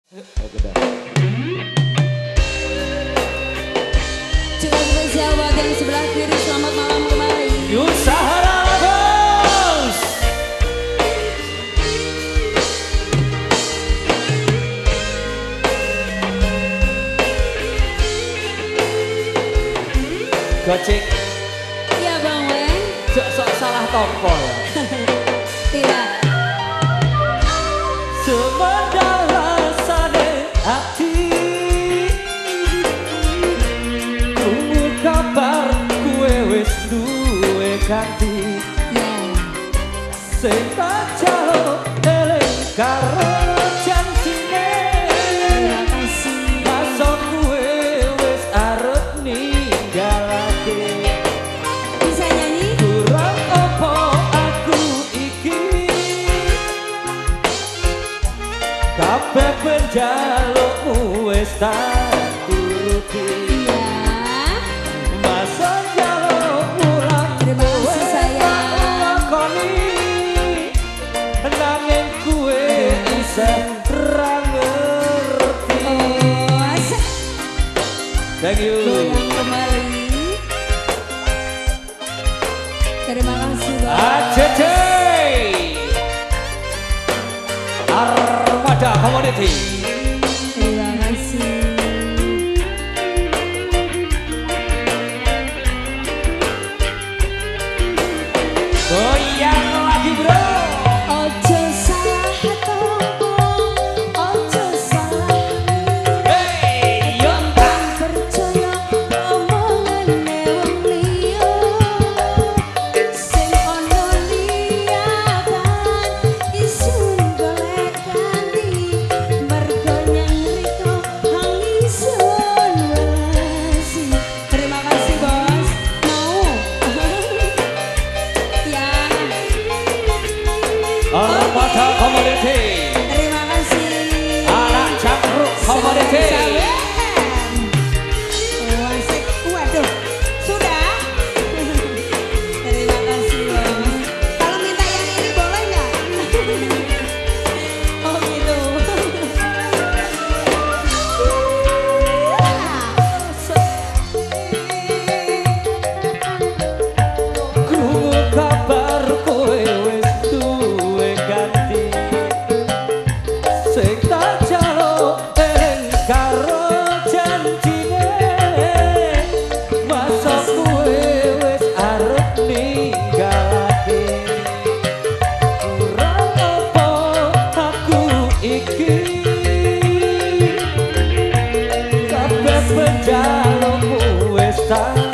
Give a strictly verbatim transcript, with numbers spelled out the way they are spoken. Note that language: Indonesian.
Juga spesial buat yang sebelah kiri, selamat malam kembali. Yusahara Bos. Gocek. Iya Bang Wen. Sok-sok salah tompo ya. Tidak. Semedar rasane hati, tunggu kabar kue wis duwe ganti. Yeah. Sing tak jalo eling karo janjine. Terima kasih. Masuk kue wis arep ninggalake. Bisa nyanyi? Kurang opo aku iki, kabeh penjalukmu wis tak turuti. Iya. Masa jaluk pulang Terima kasih sayang. lakoni, nanging kue isih ra ngerti. Oh, asik. Thank you. Goyang kembali. Terima kasih Bang. Acece Armada Community. Terima kasih. Goyang lagi bro. Ojo salah toko, ojo salah Hey, yo. percaya omongane wong liya, sing ana liyatan isun golek ganti, mergo nyang riko hang isun welesi. Terima kasih bos. Mau ya. Armada Community. Terima kasih. Anak Cakruk Community. Wasik, waduh, sudah. Terima kasih bos. Kalau minta yang ini boleh nggak? Oh gitu. Krungu kabar kowe wis duwe ganti, sing tak jaluk eling karo janjine. Masa kowe wis arep ninggalake. Kurang apa aku iki, kabeh penjalukmu wis tak